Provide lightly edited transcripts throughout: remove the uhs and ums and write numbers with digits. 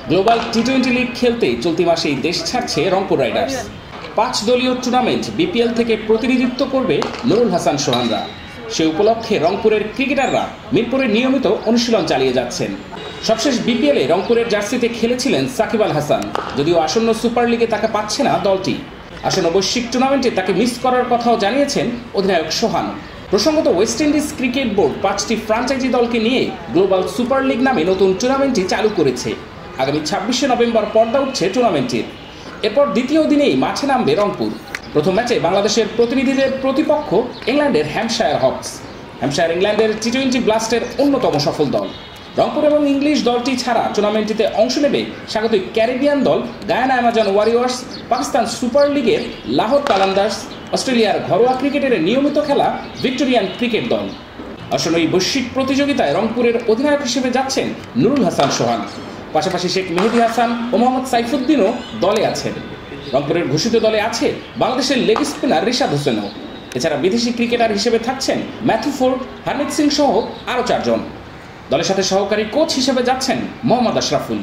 Global টি-20 league খেলতে চলতি মাসেই দেশ ছাড়ছে রংপুর রাইডার্স। 5 দলীয় টুর্নামেন্ট বিপিএল থেকে প্রতিনিধিত্ব করবে নুরুল হাসান সোহানরা। সে উপলক্ষে রংপুরের ক্রিকেটাররা মিরপুরে নিয়মিত অনুশীলন চালিয়ে যাচ্ছেন। সবশেষ বিপিএলে রংপুরের জার্সিতে খেলেছিলেন সাকিব আল হাসান, যদিও আসন্ন সুপার লিগে তাকে পাচ্ছে না দলটি। আসন্ন বৈশ্বিক টুর্নামেন্টে তাকে মিস করার কথাও জানিয়েছেন অধিনায়ক সোহান। প্রসঙ্গত ওয়েস্ট ইন্ডিজ ক্রিকেট বোর্ড 5টি ফ্রাঞ্চাইজি দলকে নিয়ে গ্লোবাল সুপার লিগ নামে নতুন টুর্নামেন্টটি চালু করেছে। আগামী 26শে নভেম্বর পর্দা উঠছে টুর্নামেন্টের। এরপর দ্বিতীয় দিনেই মাঠে নামবে রংপুর। প্রথম ম্যাচে বাংলাদেশের প্রতিনিধিদের প্রতিপক্ষ ইংল্যান্ডের হ্যাম্পশায়ার হকস। হ্যাম্পশায়ার ইংল্যান্ডের টি-20 ব্লাস্টের অন্যতম সফল দল। রংপুর এবং ইংলিশ দলটি ছাড়া টুর্নামেন্টটিতে অংশ নেবে স্বাগতিক ক্যারিবিয়ান দল Guyana Amazon Warriors, Pakistan super লিগের লাহোর কালান্দার্স, অস্ট্রেলিয়ার ঘরোয়া ক্রিকেটের নিয়মিত খেলা ভিক্টোরিয়ান ক্রিকেট দল। আসন্ন এই বৈশ্বিক প্রতিযোগিতায় রংপুরের অধিনায়ক হিসেবে যাচ্ছেন নুরুল হাসান সোহান। পাশাপাশি শেখ মেহেদী হাসান ও মোহাম্মদ সাইফুদ্দিনও দলে আছেন। রংপুরের ঘোষিত দলে আছে বাংলাদেশের লেগ স্পিনার রিশাদ হোসেনও। এছাড়া বিদেশি ক্রিকেটার হিসেবে থাকছেন ম্যাথু ফোর্ড, হারমিত সিং সহ আরও 4 জন। দলের সাথে সহকারী কোচ হিসেবে যাচ্ছেন মোহাম্মদ আশরাফুল।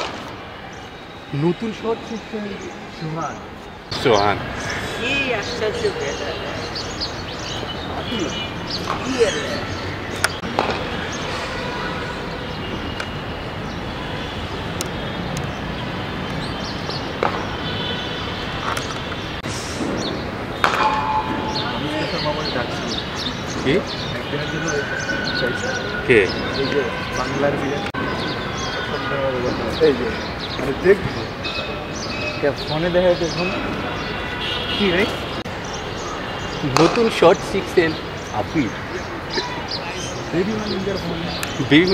নতুন সোহান কে বাংলার ফোনে দেখা দেখুন কি ভাই নতুন শর্ট 6 আপি